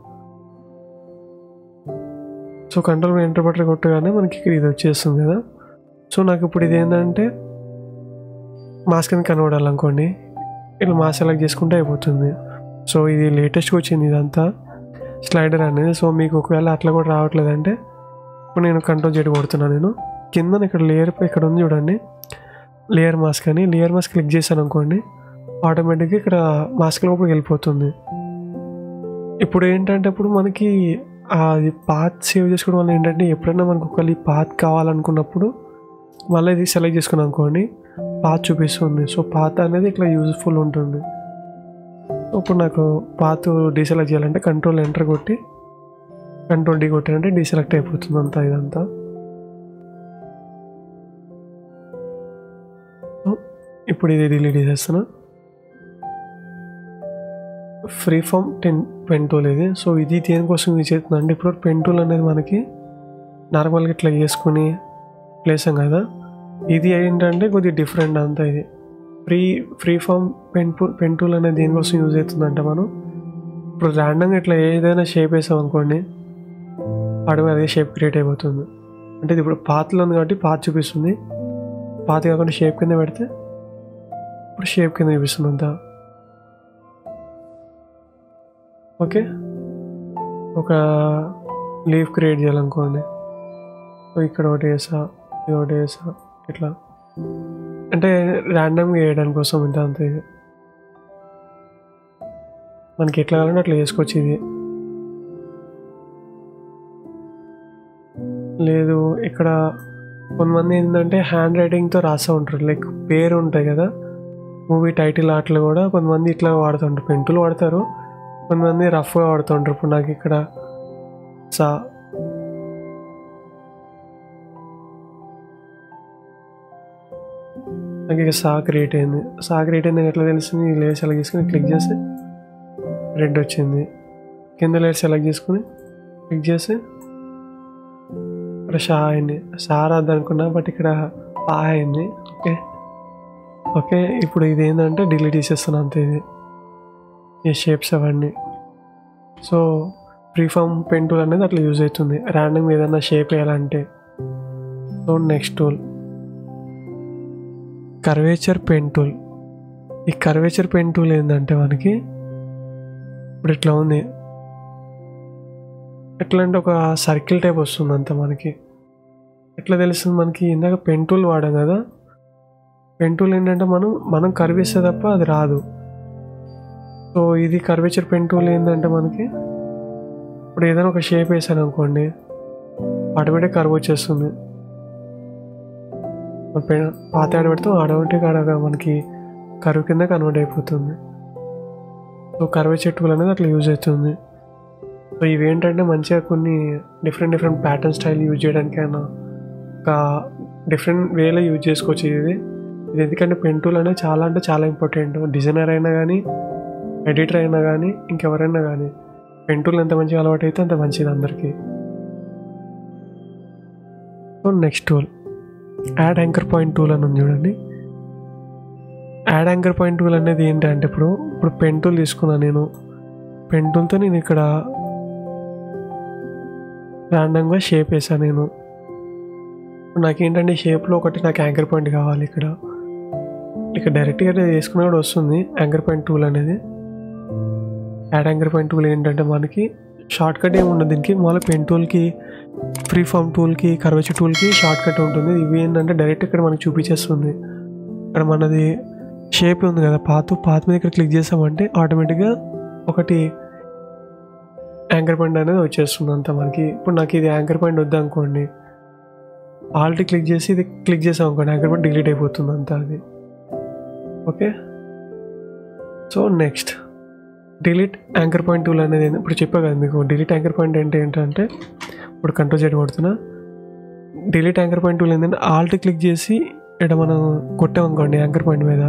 సో కంట్రోల్ ఎంటర్ బటన్ కొట్టగానే మనకి ఇది వచ్చేస్తుంది కదా. సో నాకు ఇప్పుడు ఇది ఏంటంటే మాస్క్ అని కనబడాలనుకోండి, ఇట్లా మాస్క్ సెలెక్ట్ చేసుకుంటే అయిపోతుంది. సో ఇది లేటెస్ట్గా వచ్చింది ఇదంతా స్లైడర్ అనేది. సో మీకు ఒకవేళ అట్లా కూడా రావట్లేదంటే ఇప్పుడు నేను కంట్రోల్ Z కొడుతున్నాను. నేను కింద ఇక్కడ లేయర్ ఇక్కడ ఉంది చూడండి, లేయర్ మాస్క్ అని. లేయర్ మాస్క్ క్లిక్ చేశాను అనుకోండి, ఆటోమేటిక్గా ఇక్కడ మాస్క్ లోపలికి వెళ్ళిపోతుంది. ఇప్పుడు ఏంటంటే ఇప్పుడు మనకి అది పాత్ సేవ్ చేసుకోవడం వల్ల ఏంటంటే ఎప్పుడైనా మనకు ఒకవేళ ఈ పాత్ కావాలనుకున్నప్పుడు మళ్ళీ ఇది సెలెక్ట్ చేసుకున్నాం అనుకోండి, పాత్ చూపిస్తుంది. సో పాత్ అనేది ఇట్లా యూజ్ఫుల్ ఉంటుంది. ఇప్పుడు నాకు పాత్ డీసెలెక్ట్ చేయాలంటే కంట్రోల్ ఎంటర్ కొట్టి కంట్రోల్ D కొట్టానంటే డీసెలెక్ట్ అయిపోతుంది అంతా ఇదంతా. ఇప్పుడు ఇది డిలీట్ చేసేస్తున్నా. ఫ్రీ ఫామ్ పెన్ టూల్ ఇది. సో ఇది దేనికోసం యూజ్ చేస్తుందంటే ఇప్పుడు పెన్ టూల్ అనేది మనకి నార్మల్గా ఇట్లా వేసుకుని ప్లేసాం కదా, ఇది ఏంటంటే కొద్దిగా డిఫరెంట్ అంతా. ఇది ఫ్రీ ఫామ్ పెన్ టూల్ అనేది దేనికోసం యూజ్ అవుతుందంటే మనం ఇప్పుడు ర్యాండమ్గా ఇట్లా ఏదైనా షేప్ వేసాం అనుకోండి, వాడి అదే షేప్ క్రియేట్ అయిపోతుంది. అంటే ఇది ఇప్పుడు పాత్లో ఉంది కాబట్టి పాత్ చూపిస్తుంది, పాత్ కాకుండా షేప్ కింద పెడితే ఇప్పుడు షేప్ కింద చూపిస్తుంది అంతా. ఓకే, ఒక లీఫ్ క్రియేట్ చేయాలనుకోండి, సో ఇక్కడ ఒకటి వేసా, ఇది ఒకటి వేసా, ఇట్లా అంటే ర్యాండమ్గా వేయడానికి కోసం ఇంత అంతే. ఇది మనకి ఎట్లా కావాలంటే అట్లా వేసుకోవచ్చు. ఇది లేదు ఇక్కడ కొంతమంది ఏంటంటే హ్యాండ్ రైటింగ్తో రాస్తూ ఉంటారు, లైక్ పేరు ఉంటాయి కదా మూవీ టైటిల్ అట్లా కూడా కొంతమంది ఇట్లా వాడుతుంటారు, పెన్ వాడతారు, కొంతమంది రఫ్గా వాడుతుంటారు. ఇప్పుడు నాకు ఇక్కడ సా నాకు ఇక క్రియేట్ అయింది. క్రియేట్ అయింది ఎట్లా తెలిసింది? ఈ లేయర్ సెలెక్ట్ చేసుకుని క్లిక్ చేస్తే రెడ్ వచ్చింది. కింద లేయర్ సెలెక్ట్ చేసుకుని క్లిక్ చేసి ఇక్కడ షా అయింది. రాద్దు అనుకున్నా, బట్ ఇక్కడ పా అయింది. ఓకే ఇప్పుడు ఇది ఏంటంటే డిలీట్ చేసేస్తాను అంతే. ఇది ఈ షేప్స్ అవన్నీ. సో ఫ్రీఫామ్ పెన్ టూల్ అనేది అట్లా యూజ్ అవుతుంది ర్యాండమ్ ఏదైనా షేప్ వేయాలంటే. So next tool curvature pen tool. ఈ కర్వేచర్ పెన్ టూల్ ఏంటంటే మనకి ఇప్పుడు ఇట్లా ఉంది, ఎట్లా అంటే ఒక సర్కిల్ టైప్ వస్తుంది అంత. మనకి ఎట్లా తెలుస్తుంది? మనకి ఇందాక పెన్ టూల్ వాడాం కదా, పెన్ టూల్ ఏంటంటే మనం కర్వేస్తే తప్ప అది రాదు. సో ఇది కర్వేచర్ పెన్ టూల్ ఏంటంటే మనకి ఇప్పుడు ఏదైనా ఒక షేప్ వేసాను అనుకోండి, ఆటోమేటిక్ కర్వ్ వచ్చేస్తుంది. పాత ఆడబెడితే ఆటోమేటిక్ మనకి కర్వ్ కింద కన్వర్ట్ అయిపోతుంది. సో కర్వేచర్ టూల్ అనేది అట్లా యూజ్ అవుతుంది. సో ఇవేంటంటే మంచిగా కొన్ని డిఫరెంట్ ప్యాటర్న్ స్టైల్ యూజ్ చేయడానికైనా ఒక డిఫరెంట్ వేలో యూజ్ చేసుకోవచ్చు. ఇది ఎందుకంటే పెన్ టూల్ అనేది చాలా అంటే చాలా ఇంపార్టెంట్. డిజైనర్ అయినా కానీ, ఎడిటర్ అయినా కానీ, ఇంకెవరైనా కానీ పెన్ టూల్ ఎంత మంచిగా అలవాటు అయితే అంత మంచిది అందరికీ. So next tool add anchor point tool అని ఉంది చూడండి. యాడ్ యాంకర్ పాయింట్ టూల్ అనేది ఏంటంటే ఇప్పుడు పెన్ టూల్ తీసుకున్నాను నేను. పెన్ టూల్తో నేను ఇక్కడ ర్యాండమ్గా షేప్ వేసాను నేను. ఇప్పుడు నాకేంటంటే షేప్లో ఒకటి నాకు యాంకర్ పాయింట్ కావాలి. ఇక్కడ డైరెక్ట్గా వేసుకున్నా కూడా వస్తుంది యాంకర్ పాయింట్ టూల్ అనేది. యాడ్ యాంకర్ పాయింట్ టూల్ ఏంటంటే మనకి షార్ట్ కట్ ఏమి ఉండదు దీనికి. మళ్ళీ పెన్ టూల్కి, ఫ్రీ ఫామ్ టూల్కి, కర్వేచర్ టూల్కి షార్ట్ కట్ ఉంటుంది. ఇవి ఏంటంటే డైరెక్ట్ ఇక్కడ మనకి చూపించేస్తుంది. ఇక్కడ మనది షేప్ ఉంది కదా పాత్ మీద ఇక్కడ క్లిక్ చేసామంటే ఆటోమేటిక్గా ఒకటి యాంకర్ పాయింట్ అనేది వచ్చేస్తుంది అంతా మనకి. ఇప్పుడు నాకు ఇది యాంకర్ పాయింట్ వద్దనుకోండి, ఆల్ట్ క్లిక్ చేసి ఇది క్లిక్ చేసాం అనుకోండి, యాంకర్ పాయింట్ డిలీట్ అయిపోతుంది అంతా అది. Okay so next delete anchor point tool అనేది ఇప్పుడు చెప్పా కదా మీకు. డిలీట్ యాంకర్ పాయింట్ అంటే ఏంటంటే ఇప్పుడు కంట్రోల్ Z కొడుతున్నా. డిలీట్ యాంకర్ పాయింట్ టూల్ ఏంటంటే ఆల్ట్ క్లిక్ చేసి ఇక్కడ మనం కొట్టామనుకోండి యాంకర్ పాయింట్ మీద,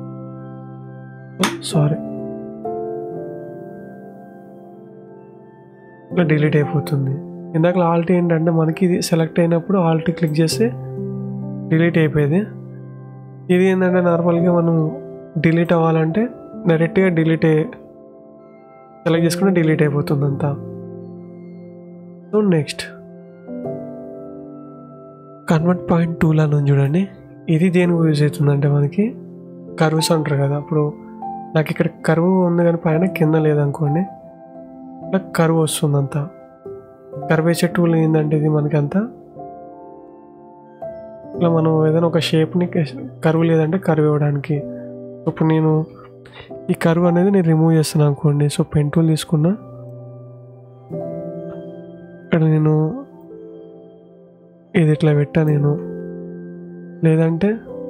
ఇట్లా డిలీట్ అయిపోతుంది. ఇందాక ఆల్ట్ ఏంటంటే మనకి ఇది సెలెక్ట్ అయినప్పుడు ఆల్ట్ క్లిక్ చేస్తే డిలీట్ అయిపోయేది. ఇది ఏంటంటే నార్మల్గా మనం డిలీట్ అవ్వాలంటే డైరెక్ట్గా సెలెక్ట్ చేసుకుంటే డిలీట్ అయిపోతుంది అంతా. So next convert point tool అని చూడండి. ఇది దేనికి యూజ్ అవుతుందంటే మనకి కర్వ్స్ అంటారు కదా. ఇప్పుడు నాకు ఇక్కడ కర్వ్ ఉంది కానీ పైన కింద లేదనుకోండి, ఇట్లా కర్వ్ వస్తుంది అంతా. కర్వేచర్ టూల్ ఏంటంటే ఇది మనకి అంతా ఇట్లా మనం ఏదైనా ఒక షేప్ని కర్వ్ లేదంటే కర్వ్ ఇవ్వడానికి. ఇప్పుడు నేను ఈ కర్వ్ అనేది నేను రిమూవ్ చేస్తున్నాను అనుకోండి. సో పెన్ టూల్ తీసుకున్నా, ఇక్కడ నేను ఇది ఇట్లా పెట్టా నేను, లేదంటే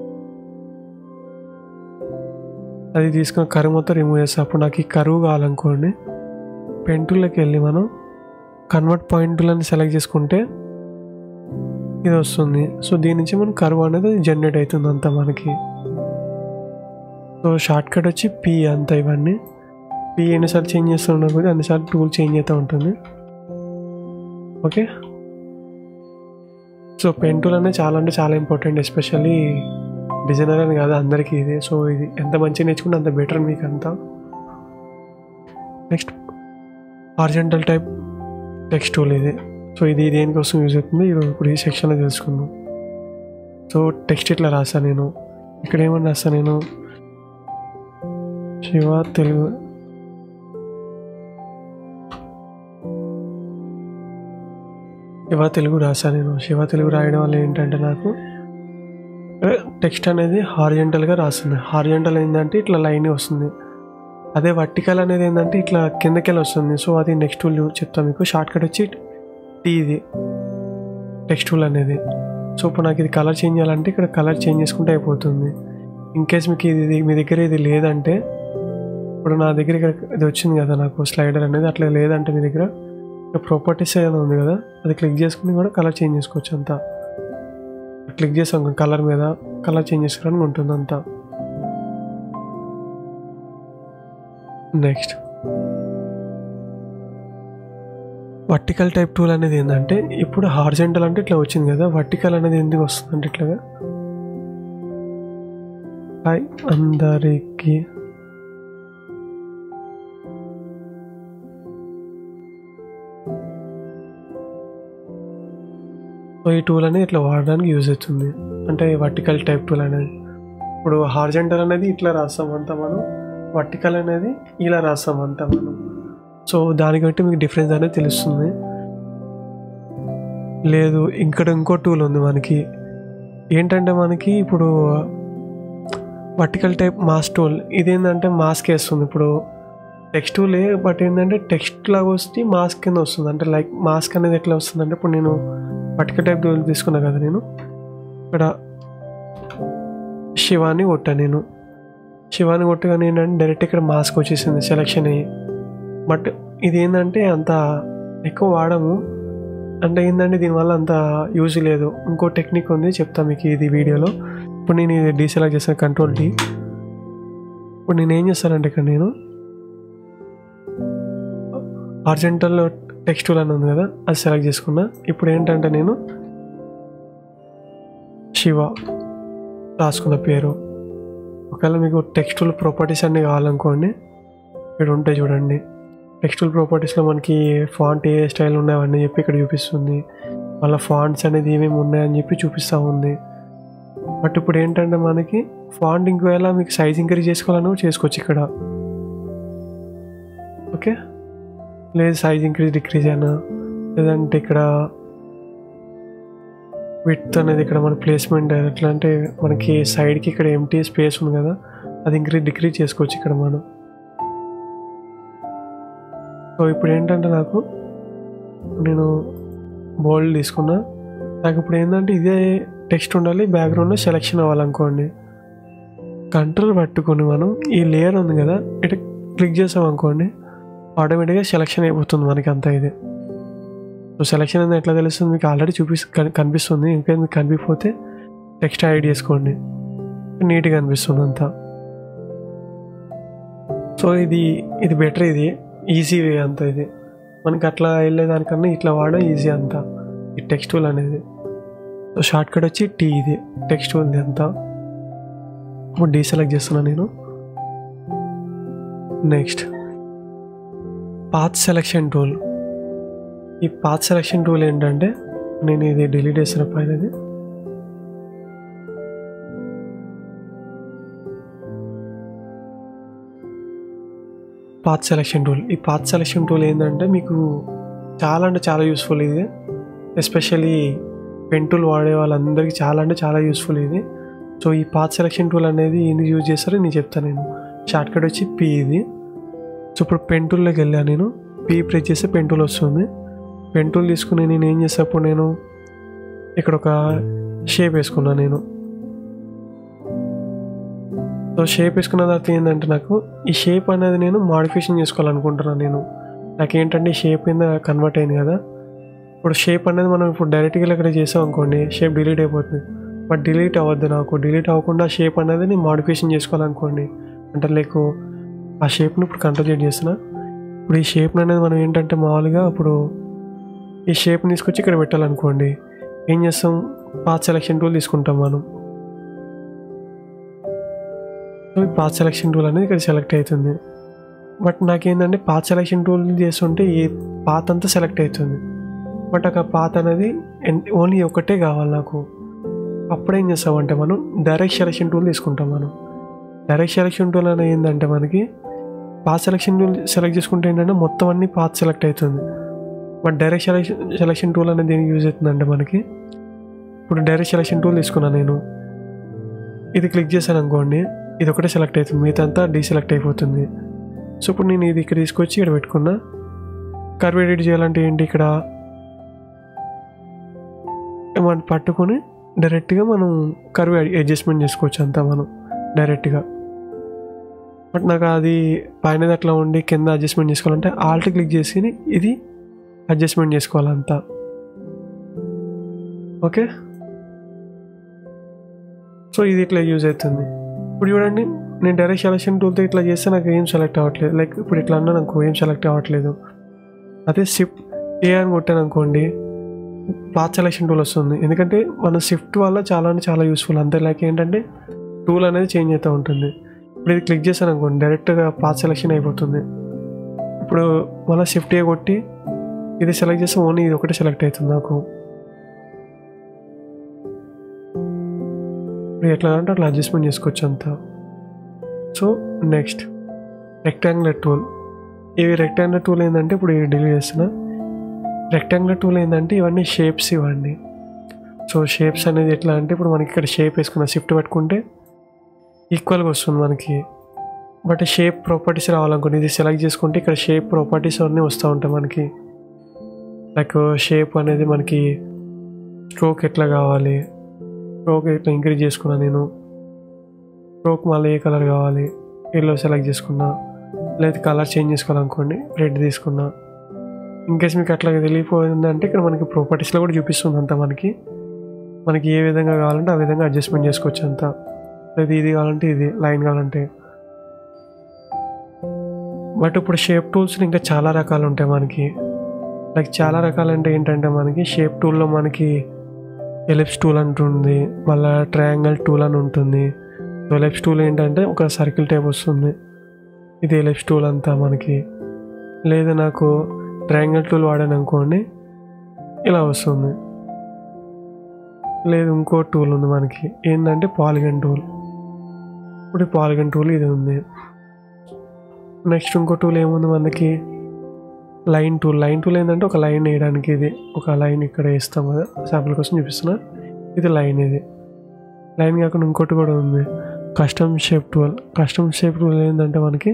అది తీసుకున్న కర్వ్ మొత్తం రిమూవ్ చేస్తా. అప్పుడు నాకు ఈ కర్వ్ కావాలనుకోండి, పెన్ టూల్లోకి వెళ్ళి మనం కన్వర్ట్ పాయింట్ టూల్ అని సెలెక్ట్ చేసుకుంటే ఇది వస్తుంది. సో దీని నుంచి మనం కర్వ్ అనేది జనరేట్ అవుతుంది అంతా మనకి. సో షార్ట్ కట్ వచ్చి P అంతా. ఇవన్నీ P ఎన్నిసార్లు చేంజ్ చేస్తున్నా కూడా అన్నిసార్లు టూల్ చేంజ్ అవుతూ ఉంటుంది. ఓకే సో పెన్ టూల్ అనేది చాలా అంటే చాలా ఇంపార్టెంట్, ఎస్పెషల్లీ డిజైనర్ అని కాదు అందరికీ ఇది. సో ఇది ఎంత మంచిగా నేర్చుకుంటే అంత బెటర్ మీకు అంతా. Next horizontal type text tool ఇది. సో ఇది దేనికోసం యూజ్ అవుతుంది ఇప్పుడు ఈ సెక్షన్లో తెలుసుకుందాం. సో టెక్స్ట్ ఇట్లా రాస్తాను నేను. ఇక్కడ ఏమన్నా రాస్తాను నేను, శివ తెలుగు. శివ తెలుగు రాశాను నేను. శివ తెలుగు రాయడం వల్ల ఏంటంటే నాకు టెక్స్ట్ అనేది హారిజాంటల్గా రాస్తుంది. హారిజాంటల్ ఏంటంటే ఇట్లా లైన్ వస్తుంది. అదే వర్టికల్ అనేది ఏంటంటే ఇట్లా కిందకెళ్ళి వస్తుంది. సో అది నెక్స్ట్ టూల్ చెప్తాను మీకు. షార్ట్ కట్ వచ్చి T ఇది టెక్స్ట్ టూల్ అనేది. సో ఇప్పుడు నాకు ఇది కలర్ చేంజ్ చేయాలంటే ఇక్కడ కలర్ చేంజ్ చేసుకుంటే అయిపోతుంది. ఇన్ కేస్ మీకు ఇది మీ దగ్గర ఇది లేదంటే, ఇప్పుడు నా దగ్గర ఇక్కడ ఇది వచ్చింది కదా నాకు స్లైడర్ అనేది, అట్లా లేదంటే మీ దగ్గర ప్రాపర్టీస్ ఏదైనా ఉంది కదా, అది క్లిక్ చేసుకుని కూడా కలర్ చేంజ్ చేసుకోవచ్చు. అంతా క్లిక్ చేసాం కలర్ మీద, కలర్ చేంజ్ చేసుకోవడానికి ఉంటుంది అంతా. నెక్స్ట్ వర్టికల్ టైప్ టూల్ అనేది ఏంటంటే, ఇప్పుడు హార్జెంటల్ అంటే ఇట్లా వచ్చింది కదా, వర్టికల్ అనేది ఎందుకు వస్తుందంటే ఇట్లాగా. హాయ్ అందరికీ, సో ఈ టూల్ అనేది ఇట్లా వాడడానికి యూజ్ అవుతుంది. అంటే వర్టికల్ టైప్ టూల్ అనేది, ఇప్పుడు హార్జెంటల్ అనేది ఇట్లా రాస్తాం అంతా మనం, వర్టికల్ అనేది ఇలా రాస్తాం అంతా మనం. సో దానికి బట్టి మీకు డిఫరెన్స్ అనేది తెలుస్తుంది. లేదు ఇక్కడ ఇంకో టూల్ ఉంది మనకి, ఏంటంటే మనకి ఇప్పుడు వర్టికల్ టైప్ మాస్క్ టూల్, ఇదేంటంటే మాస్క్ వేస్తుంది. ఇప్పుడు టెక్స్ట్ టూలే, బట్ ఏంటంటే టెక్స్ట్ లాగా వస్తే మాస్క్ కింద వస్తుంది. అంటే లైక్ మాస్క్ అనేది ఎట్లా వస్తుంది అంటే, ఇప్పుడు నేను వర్టికల్ టైప్ టూల్ తీసుకున్నా కదా, నేను ఇక్కడ శివాని కొట్టాను. నేను శివాని కొట్టగానే ఏంటంటే డైరెక్ట్ ఇక్కడ మాస్క్ వచ్చేసింది సెలెక్షన్ అయ్యి. బట్ ఇది ఏంటంటే అంత ఎక్కువ వాడము, అంటే ఏంటంటే దీనివల్ల అంత యూజ్ లేదు. ఇంకో టెక్నిక్ ఉంది, చెప్తాను మీకు ఇది వీడియోలో. ఇప్పుడు నేను ఇది డీసెలెక్ట్ చేస్తాను, కంట్రోల్ డి. ఇప్పుడు నేను ఏం చేస్తానంటే ఇక్కడ నేను హార్జెంటల్ టెక్స్ట్ టూల్ అని ఉంది కదా, అది సెలెక్ట్ చేసుకున్నా. ఇప్పుడు ఏంటంటే నేను శివ రాసుకున్న పేరు. ఒకవేళ మీకు టెక్స్ట్ టూల్ ప్రాపర్టీస్ అన్నీ కావాలనుకోండి, ఇక్కడ ఉంటాయి చూడండి. టెక్స్ట్ టూల్ ప్రాపర్టీస్లో మనకి ఫాంట్ ఏ స్టైల్ ఉన్నాయో అన్నీ చెప్పి ఇక్కడ చూపిస్తుంది. మళ్ళీ ఫాంట్స్ అనేది ఏమేమి ఉన్నాయని చెప్పి చూపిస్తూ ఉంది. బట్ ఇప్పుడు ఏంటంటే మనకి ఫాంట్ ఇంకోవేళ మీకు సైజ్ ఇంక్రీజ్ చేసుకోవాలని చేసుకోవచ్చు ఇక్కడ. ఓకే, లేదు సైజ్ ఇంక్రీజ్ డిక్రీజ్ అయినా, లేదంటే ఇక్కడ విడ్త్ అనేది ఇక్కడ మన ప్లేస్మెంట్ ఎట్లా అంటే మనకి సైడ్కి ఇక్కడ ఎంటీ స్పేస్ ఉంది కదా, అది ఇంక్రీజ్ డిక్రీజ్ చేసుకోవచ్చు ఇక్కడ మనం. సో ఇప్పుడు ఏంటంటే నాకు నేను బోల్డ్ తీసుకున్నా, నాకు ఇప్పుడు ఏంటంటే ఇదే టెక్స్ట్ ఉండాలి, బ్యాక్గ్రౌండ్లో సెలెక్షన్ అవ్వాలనుకోండి. కంట్రోల్ పట్టుకొని మనం ఈ లేయర్ ఉంది కదా, ఇటు క్లిక్ చేసాం అనుకోండి, ఆటోమేటిక్గా సెలెక్షన్ అయిపోతుంది మనకి అంతా ఇది. సో సెలెక్షన్ అనేది ఎట్లా తెలుస్తుంది మీకు ఆల్రెడీ కనిపిస్తుంది. ఇంకా మీకు కనిపిపోతే టెక్స్ట్ యాడ్ చేసుకోండి, నీట్గా అనిపిస్తుంది అంతా. సో ఇది బెటర్, ఇది ఈజీ వే అంతా. ఇది మనకి అట్లా వెళ్ళేదానికన్నా ఇట్లా వాడడం ఈజీ అంతా ఈ టెక్స్ట్ టూల్ అనేది. సో షార్ట్ కట్ వచ్చి టీ, ఇది టెక్స్ట్ టూల్ అంతా. ఇప్పుడు డీసెలెక్ట్ చేస్తున్నాను నేను. Next path selection tool. ఈ పాత్ సెలెక్షన్ టూల్ ఏంటంటే, నేను ఇది డిలీట్ చేసిన పైన ఇది. పాత్ సెలెక్షన్ టూల్, ఈ పాత్ సెలెక్షన్ టూల్ ఏంటంటే మీకు చాలా అంటే చాలా యూస్ఫుల్ ఇది. ఎస్పెషల్లీ పెన్ టూల్ వాడే వాళ్ళందరికీ చాలా అంటే చాలా యూస్ఫుల్ ఇది. సో ఈ పాత్ సెలెక్షన్ టూల్ అనేది ఎందుకు యూజ్ చేస్తారో నేను చెప్తాను. నేను షార్ట్ కట్ వచ్చి పీ ఇది. సో ఇప్పుడు పెన్ టూల్లోకి వెళ్ళాను నేను, పీ ప్రెస్ చేస్తే పెన్ టూల్ వస్తుంది. పెన్ టూల్ తీసుకుని నేను ఏం చేసేటప్పుడు నేను ఇక్కడ ఒక షేప్ వేసుకున్నాను నేను. సో షేప్ వేసుకున్న తర్వాత ఏంటంటే నాకు ఈ షేప్ అనేది నేను మాడిఫికేషన్ చేసుకోవాలనుకుంటున్నాను నేను. నాకేంటంటే ఈ షేప్ కింద కన్వర్ట్ అయింది కదా, ఇప్పుడు షేప్ అనేది మనం ఇప్పుడు డైరెక్ట్గా ఇక్కడ చేసాం అనుకోండి, షేప్ డిలీట్ అయిపోతుంది. బట్ డిలీట్ అవ్వద్దు, నాకు డిలీట్ అవ్వకుండా షేప్ అనేది నేను మాడిఫికేషన్ చేసుకోవాలనుకోండి. అంటే లైక్ ఆ షేప్ని ఇప్పుడు కంట్రోల్ చేస్తున్నా. ఇప్పుడు ఈ షేప్ని అనేది మనం ఏంటంటే మామూలుగా ఇప్పుడు ఈ షేప్ని తీసుకొచ్చి ఇక్కడ పెట్టాలనుకోండి, ఏం చేస్తాం, పాత్ సెలెక్షన్ టూల్ తీసుకుంటాం మనం. సో ఈ పాత్ సెలెక్షన్ టూల్ అనేది ఇక్కడ సెలెక్ట్ అవుతుంది. బట్ నాకేంటంటే పాత్ సెలెక్షన్ టూల్ చేస్తుంటే ఈ పాత్ అంతా సెలెక్ట్ అవుతుంది. బట్ ఆ పాత్ అనేది ఓన్లీ ఒకటే కావాలి నాకు. అప్పుడేం చేస్తామంటే మనం డైరెక్ట్ సెలెక్షన్ టూల్ తీసుకుంటాం. మనం డైరెక్ట్ సెలెక్షన్ టూల్ అనేది ఏంటంటే మనకి పాత్ సెలెక్షన్ టూల్ సెలెక్ట్ చేసుకుంటే ఏంటంటే మొత్తం అన్ని పాత్ సెలెక్ట్ అవుతుంది. బట్ డైరెక్ట్ సెలెక్షన్ టూల్ అనేది దేనికి యూజ్ అవుతుందంటే మనకి, ఇప్పుడు డైరెక్ట్ సెలెక్షన్ టూల్ తీసుకున్నాను నేను, ఇది క్లిక్ చేశాను అనుకోండి, ఇది ఒకటే సెలెక్ట్ అవుతుంది, మిగతా అంతా డీసెలెక్ట్ అయిపోతుంది. సో ఇప్పుడు నేను ఇది ఇక్కడ తీసుకొచ్చి ఇక్కడ పెట్టుకున్నా. కర్వ్ ఎడిట్ చేయాలంటే ఏంటి, ఇక్కడ మనం పట్టుకొని డైరెక్ట్గా మనం కర్వ్ అడ్జస్ట్మెంట్ చేసుకోవచ్చు అంతా మనం డైరెక్ట్గా. బట్ నాకు అది పైనది అట్లా ఉండి కింద అడ్జస్ట్మెంట్ చేసుకోవాలంటే ఆల్ట్ క్లిక్ చేసి ఇది అడ్జస్ట్మెంట్ చేసుకోవాలంతా. ఓకే, సో ఇది ఇట్లా యూజ్ అవుతుంది. ఇప్పుడు చూడండి, నేను డైరెక్ట్ సెలెక్షన్ టూల్తో ఇట్లా చేస్తే నాకు ఏం సెలెక్ట్ అవ్వట్లేదు. లైక్ ఇప్పుడు ఇట్లా అన్నా నాకు ఏం సెలెక్ట్ అవ్వట్లేదు. అదే షిఫ్ట్ ఏ అని కొట్టాను అనుకోండి, పాత్ సెలెక్షన్ టూల్ వస్తుంది. ఎందుకంటే మన షిఫ్ట్ వల్ల చాలా అంటే చాలా యూస్ఫుల్. అంతే, లైక్ ఏంటంటే టూల్ అనేది చేంజ్ అవుతూ ఉంటుంది. ఇప్పుడు ఇది క్లిక్ చేశాను అనుకోండి, డైరెక్ట్గా పాత్ సెలెక్షన్ అయిపోతుంది. ఇప్పుడు మళ్ళీ షిఫ్ట్ ఏ కొట్టి ఇది సెలెక్ట్ చేస్తే ఓన్లీ ఇది ఒకటే సెలెక్ట్ అవుతుంది నాకు. ఇప్పుడు ఎట్లా అంటే అట్లా అడ్జస్ట్మెంట్ చేసుకోవచ్చు అంతా. So next rectangular tool. ఇవి రెక్టాంగులర్ టూల్ ఏంటంటే ఇప్పుడు ఇది డిలీట్ చేస్తున్నా. రెక్టాంగులర్ టూల్ ఏంటంటే ఇవన్నీ షేప్స్ ఇవ్వండి. సో షేప్స్ అనేది ఎట్లా అంటే ఇప్పుడు మనకి ఇక్కడ షేప్ వేసుకున్న షిఫ్ట్ పట్టుకుంటే ఈక్వల్గా వస్తుంది మనకి. బట్ షేప్ ప్రాపర్టీస్ రావాలనుకోండి, ఇది సెలెక్ట్ చేసుకుంటే ఇక్కడ షేప్ ప్రాపర్టీస్ అన్నీ వస్తూ ఉంటాయి మనకి. లైక్ షేప్ అనేది మనకి స్ట్రోక్ ఎట్లా కావాలి, స్ట్రోక్ ఎట్లా ఇంక్రీజ్ చేసుకున్నా నేను, స్ట్రోక్ మళ్ళీ ఏ కలర్ కావాలి, ఎల్లో సెలెక్ట్ చేసుకున్నా, లేదా కలర్ చేంజ్ చేసుకోవాలనుకోండి రెడ్ తీసుకున్నా. ఇన్కేస్ మీకు అట్లా తెలియపోయిందంటే ఇక్కడ మనకి ప్రాపర్టీస్లో కూడా చూపిస్తుంది అంతా. మనకి ఏ విధంగా కావాలంటే ఆ విధంగా అడ్జస్ట్మెంట్ చేసుకోవచ్చు అంతా. లేదా ఇది కావాలంటే ఇది, లైన్ కావాలంటే. బట్ ఇప్పుడు షేప్ టూల్స్ ఇంకా చాలా రకాలు ఉంటాయి మనకి. లైక్ చాలా రకాలు అంటే ఏంటంటే మనకి షేప్ టూల్లో మనకి ఎలిప్స్ టూల్ అంటుంది, మళ్ళీ ట్రయాంగిల్ టూల్ అని ఉంటుంది. ఎలిప్స్ టూల్ ఏంటంటే ఒక సర్కిల్ టైప్ వస్తుంది, ఇది ఎలిప్స్ టూల్ అంతా మనకి. లేదా నాకు ట్రయాంగిల్ టూల్ వాడాను అనుకోండి, ఇలా వస్తుంది. లేదు ఇంకో టూల్ ఉంది మనకి ఏంటంటే పాలిగన్ టూల్. ఇప్పుడు పాలిగన్ టూల్ ఇది ఉంది. నెక్స్ట్ ఇంకో టూల్ ఏముంది మనకి, లైన్ టూల్. లైన్ టూల్ ఏంటంటే ఒక లైన్ వేయడానికి, ఇది ఒక లైన్ ఇక్కడ వేస్తాం కదా, శాంపుల్ కోసం చూపిస్తున్నా. ఇది లైన్, ఇది లైన్ కాకుండా ఇంకోటి కూడా ఉంది, custom shape tool. Custom shape tool ఏంటంటే మనకి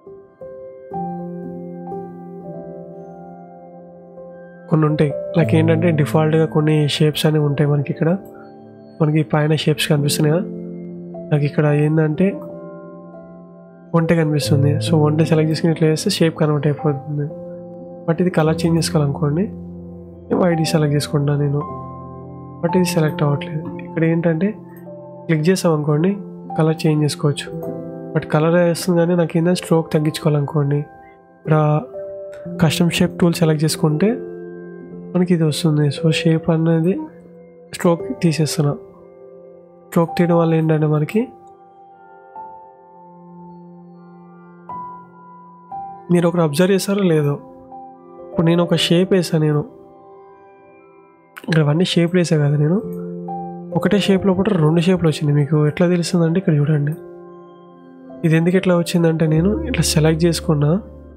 కొన్ని ఉంటాయి. లైక్ ఏంటంటే డిఫాల్ట్గా కొన్ని షేప్స్ అనేవి ఉంటాయి మనకి. ఇక్కడ మనకి పైన షేప్స్ కనిపిస్తున్నాయి కదా, నాకు ఇక్కడ ఏంటంటే ఒంటె కనిపిస్తుంది. సో ఒంటె సెలెక్ట్ చేసుకుని ఇట్లా వేస్తే షేప్ కన్వర్ట్ అయిపోతుంది. బట్ ఇది కలర్ చేంజ్ చేసుకోవాలనుకోండి, వైట్ సెలెక్ట్ చేసుకుంటాను నేను. బట్ ఇది సెలెక్ట్ అవ్వట్లేదు. ఇక్కడ ఏంటంటే క్లిక్ చేసాం అనుకోండి కలర్ చేంజ్ చేసుకోవచ్చు. బట్ కలర్ వేస్తుంది కానీ నాకు ఏంటంటే స్ట్రోక్ తగ్గించుకోవాలనుకోండి, ఇక్కడ కస్టమ్ షేప్ టూల్ సెలెక్ట్ చేసుకుంటే మనకి ఇది వస్తుంది. సో షేప్ అనేది స్ట్రోక్ తీసేస్తున్నా. స్ట్రోక్ తీయడం వల్ల ఏంటంటే మనకి మీరు ఒకరు అబ్జర్వ్ చేస్తారో లేదో, ఇప్పుడు నేను ఒక షేప్ వేసాను. నేను ఇక్కడ అవన్నీ షేప్లు వేసాను కదా, నేను ఒకటే షేప్లో కూడా 2 షేప్లు వచ్చింది. మీకు ఎట్లా తెలుస్తుందంటే ఇక్కడ చూడండి, ఇది ఎందుకు ఇట్లా వచ్చిందంటే నేను ఇట్లా సెలెక్ట్ చేసుకున్నా.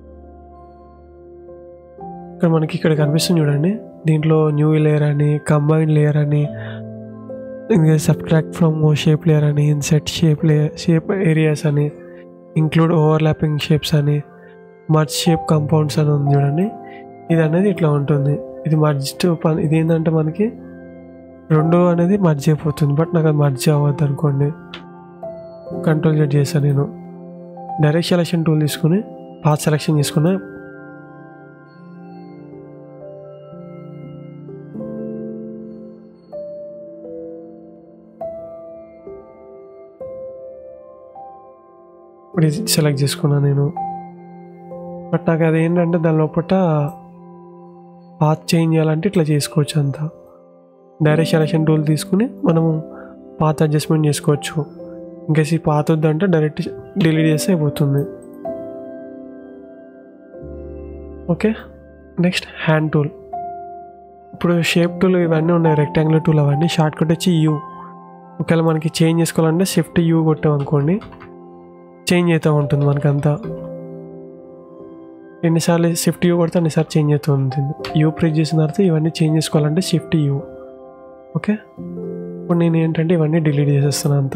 ఇక్కడ మనకి ఇక్కడ కనిపిస్తుంది చూడండి, దీంట్లో న్యూ లేయర్ అని, కంబైన్ లేయర్ అని, ఇంకా సబ్ట్రాక్ట్ ఫ్రమ్ షేప్ లేయర్ అని, ఇన్సెట్ షేప్ ఏరియాస్ అని, ఇంక్లూడ్ ఓవర్లాపింగ్ షేప్స్ అని, మర్జ్ షేప్ కాంపౌండ్స్ అని ఉంది చూడండి. ఇది అనేది ఇట్లా ఉంటుంది. ఇది మర్జ్డ్ ఇది ఏంటంటే మనకి 2 అనేది మర్జ్ అయిపోతుంది. బట్ నాకు అది మర్జ్ అవ్వద్దు అనుకోండి, కంట్రోల్ Z చేశాను నేను. డైరెక్ట్ సెలెక్షన్ టూల్ తీసుకుని పాత్ సెలెక్షన్ చేసుకున్నా. ఇప్పుడు ఇది సెలెక్ట్ చేసుకున్నాను నేను. బట్ నాకు అది ఏంటంటే దాని లోపల పాత్ చేంజ్ చేయాలంటే ఇట్లా చేసుకోవచ్చు అంతా. డైరెక్ట్ సెలెక్షన్ టూల్ తీసుకుని మనము పాత్ అడ్జస్ట్మెంట్ చేసుకోవచ్చు. ఇంకా ఈ పాత్ వద్దంటే డైరెక్ట్ డిలీట్ చేస్తే అయిపోతుంది. Okay, next hand tool. ఇప్పుడు షేప్ టూల్ ఇవన్నీ ఉన్నాయి, రెక్టాంగులర్ టూల్ అవన్నీ. షార్ట్ కట్ వచ్చి యూ. ఒకవేళ మనకి చేంజ్ చేసుకోవాలంటే షిఫ్ట్ యూ కొట్టాం అనుకోండి, చేంజ్ అవుతూ ఉంటుంది మనకంతా. ఎన్నిసార్లు షిఫ్ట్ యూ కొడితే అన్నిసార్లు చేంజ్ అవుతూ ఉంటుంది. యూ ప్రెస్ చేసిన తర్వాత ఇవన్నీ చేంజ్ చేసుకోవాలంటే షిఫ్ట్ యూ. ఓకే, ఇప్పుడు నేను ఏంటంటే ఇవన్నీ డిలీట్ చేసేస్తాను అంతా.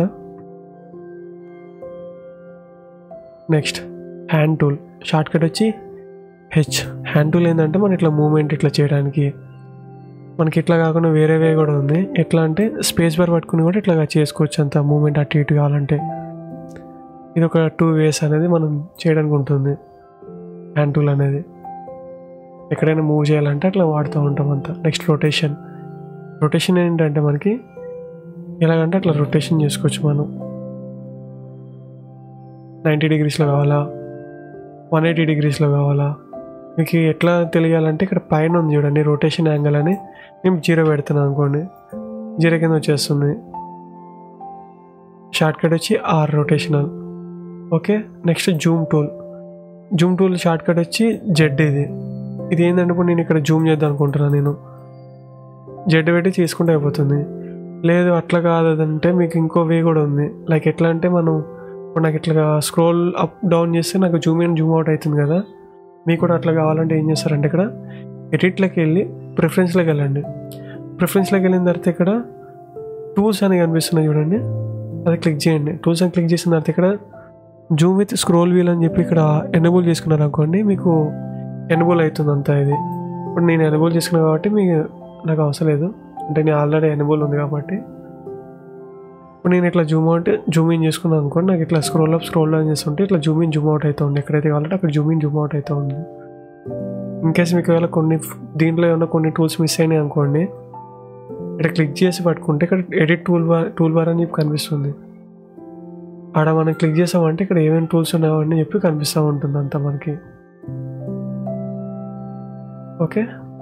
Next hand tool. Shortcut వచ్చి హెచ్. హ్యాండ్ టూల్ ఏంటంటే మనం ఇట్లా మూమెంట్ ఇట్లా చేయడానికి. మనకి ఇట్లా కాకుండా వేరే వే కూడా ఉంది. ఎట్లా అంటే స్పేస్ బార్ పట్టుకుని కూడా ఇట్లా చేసుకోవచ్చు, అంత మూమెంట్ అటు ఇటు కావాలంటే. ఇది ఒక 2 వేస్ అనేది మనం చేయడానికి ఉంటుంది. హ్యాండ్ టూల్ అనేది ఎక్కడైనా మూవ్ చేయాలంటే అట్లా వాడుతూ ఉంటాం అంతా. నెక్స్ట్ రొటేషన్ ఏంటంటే మనకి ఎలాగంటే అట్లా రొటేషన్ చేసుకోవచ్చు మనం. 90 degreesలో కావాలా, 180 degreesలో కావాలా, మీకు ఎట్లా తెలియాలంటే ఇక్కడ పైన ఉంది చూడండి రొటేషన్ యాంగిల్ అని. నేను 0 పెడుతున్నాను అనుకోండి, 0 కింద వచ్చేస్తుంది. షార్ట్ కట్ వచ్చి R rotational. Okay, next zoom tool shortcut వచ్చి Z. ఇది ఏంటంటే ఇప్పుడు నేను ఇక్కడ జూమ్ చేద్దాం అనుకుంటున్నాను, నేను Z పెట్టి చేసుకుంటే అయిపోతుంది. లేదు అట్లా కాదంటే మీకు ఇంకో వే కూడా ఉంది. లైక్ ఎట్లా అంటే మనం ఇప్పుడు నాకు ఇట్లా స్క్రోల్ అప్ డౌన్ చేస్తే నాకు జూమ్ ఇన్ జూమ్ అవుట్ అవుతుంది కదా. మీకు కూడా అట్లా కావాలంటే ఏం చేస్తారంటే ఇక్కడ ఎడిట్లోకి వెళ్ళి ప్రిఫరెన్స్లోకి వెళ్ళండి. ప్రిఫరెన్స్లోకి వెళ్ళిన తర్వాత ఇక్కడ టూల్స్ అని కనిపిస్తున్నాయి చూడండి, అది క్లిక్ చేయండి. టూల్స్ అని క్లిక్ చేసిన తర్వాత ఇక్కడ జూమ్ విత్ స్క్రోల్ వీల్ అని చెప్పి ఇక్కడ ఎనేబుల్ చేసుకున్నారు అనుకోండి, మీకు ఎనేబుల్ అవుతుంది అంతా. ఇది ఇప్పుడు నేను ఎనేబుల్ చేసుకున్నాను కాబట్టి మీకు నాకు అవసరం లేదు, అంటే నేను ఆల్రెడీ ఎనేబుల్ ఉంది కాబట్టి. ఇప్పుడు నేను ఇట్లా జూమ్ ఇన్ చేసుకున్నాను అనుకోండి, నాకు ఇట్లా స్క్రోల్ అప్ స్క్రోల్ డౌన్ చేస్తుంటే ఇట్లా జూమ్ ఇన్ జూమ్ అవుట్ అవుతూ ఉంది. ఎక్కడైతే కావాలంటే అక్కడ జూమ్ ఇన్ జూమ్ అవుట్ అవుతూ ఉంది. ఇన్కేస్ మీకు ఒకవేళ దీంట్లో ఏమన్నా కొన్ని టూల్స్ మిస్ అయినాయి అనుకోండి, ఇక్కడ క్లిక్ చేసి పట్టుకుంటే ఇక్కడ ఎడిట్ టూల్ బార్ అని చెప్పి కనిపిస్తుంది. ఆడ మనం క్లిక్ చేసామంటే ఇక్కడ ఏమేమి టూల్స్ ఉన్నాయో అని చెప్పి కనిపిస్తూ ఉంటుంది అంతా మనకి. ఓకే,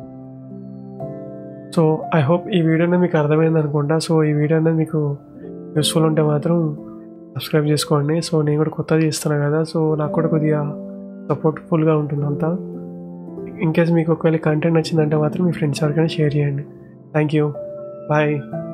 సో ఐ హోప్ ఈ వీడియో అనేది మీకు అర్థమైంది అనుకుంటా. సో ఈ వీడియో అనేది మీకు యూస్ఫుల్ ఉంటే మాత్రం సబ్స్క్రైబ్ చేసుకోండి. సో నేను కూడా కొత్తగా చేస్తున్నాను కదా, సో నాకు కూడా కొద్దిగా సపోర్ట్ఫుల్గా ఉంటుంది అంతా. ఇన్కేస్ మీకు ఒకవేళ కంటెంట్ నచ్చిందంటే మాత్రం మీ ఫ్రెండ్స్ ఎవరికైనా షేర్ చేయండి. Thank you, bye.